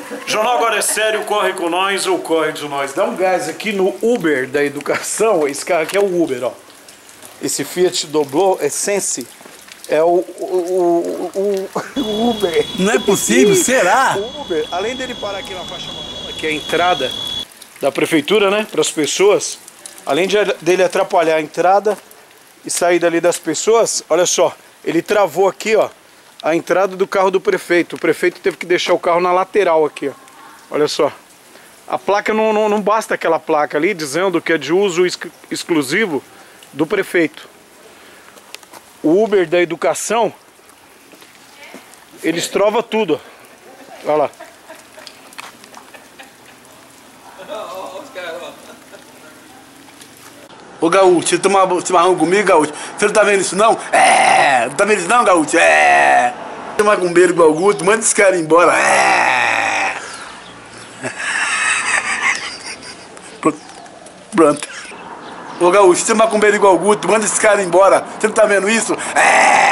Jornal Agora é Sério, corre com nós ou corre de nós. Dá um gás aqui no Uber da educação. Esse carro aqui é o Uber, ó. Esse Fiat Doblô Essence é o Uber. Não é possível, será? O Uber, além dele parar aqui na faixa amarela, que é a entrada da prefeitura, né, para as pessoas, além dele atrapalhar a entrada e saída ali das pessoas, olha só, ele travou aqui, ó, a entrada do carro do prefeito. O prefeito teve que deixar o carro na lateral aqui, ó. Olha só. A placa não basta aquela placa ali dizendo que é de uso exclusivo do prefeito. O Uber da educação, eles trovam tudo, ó. Olha lá. Ô Gaúcho, você toma chimarrão comigo, Gaúcho? Você não tá vendo isso não? Não tá vendo isso não, Gaúcho? Tem macumbeiro igual o Guto, manda esse cara embora. Pronto. Ô Gaúcho, você é macumbeiro igual o Guto, manda esse cara embora. Você não tá vendo isso?